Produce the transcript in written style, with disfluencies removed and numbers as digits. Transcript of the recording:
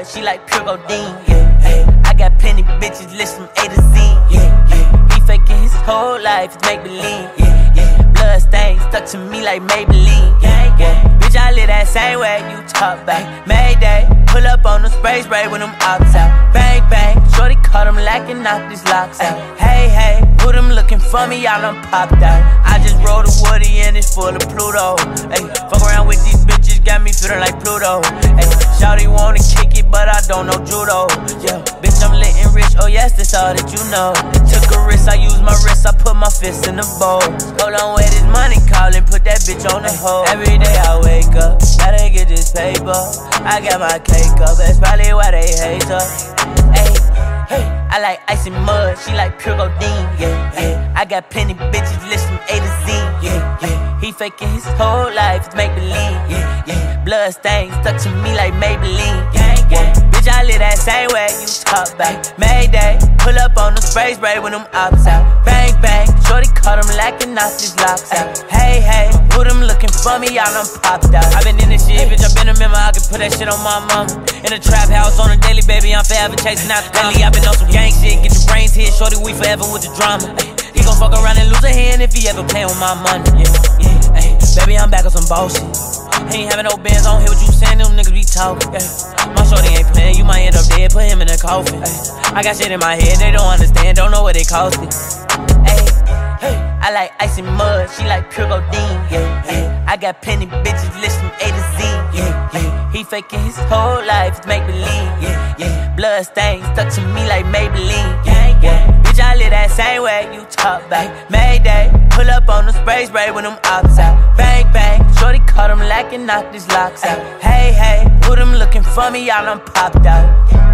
mud, she like pure codeine, yeah. I got plenty bitches list from A to Z, yeah. He faking his whole life, it's make believe, yeah. Blood stains stuck to me like Maybelline, yeah. Bitch, I live that same way you talk back. Mayday, pull up on the spray when them ops out. Bang, bang, shorty caught him lacking, knock these locks out. Hey, hey, who them looking for me, y'all done popped out. I just rolled a woody and it's full of Pluto. Hey, fuck around with these bitches, got me feeling like Pluto. Hey, shawty wanna kick it, but I don't know judo. Yeah, bitch, I'm lit and rich, oh yes, that's all that you know. Took a risk, I used my wrist, I put my fist in the bowl. Hold on, where this money callin', put that bitch on the hold. Every day I wake up, gotta get this paper. I got my cake up, that's probably why they hate us. Hey, hey, I like ice and mud, she like pure codeine, yeah. I got plenty bitches list from A to Z, yeah. He faking his whole life, it's make believe, yeah. Blood stains stuck to me like Maybelline, yeah. Bitch, I live that same way you talk back. Mayday, pull up on the spray when them ops out. Bang, bang, shorty caught him lacking, knock these locks out. Hey, hey, who them looking for me, y'all done popped out. I been in this shit, bitch, I been a member, I can put that shit on my mama. In a trap house on a daily, baby, I'm forever chasing out the lately, I been on some gang shit, get your brains hit, shorty, we forever with the drama. He gon' fuck around and lose a hand if he ever playin' with my money, yeah. Ay, baby, I'm back on some bullshit. Ain't having no bands on here, what you saying, them niggas be talking, yeah. My shorty ain't playin', you might end up dead, put him in a coffin, ay. I got shit in my head, they don't understand, don't know what it cost me. Ay, hey, I like ice and mud, she like pure codeine, yeah. I got plenty bitches list from A to Z, yeah. He faking his whole life, it's make believe, yeah. Blood stains stuck to me like Maybelline, yeah. Bitch, I live that same way you talk back. Mayday, pull up on the spray when them ops out. Bang, bang, shorty caught him lacking, knock these locks out. Hey, hey, who them looking for me, y'all done popped out.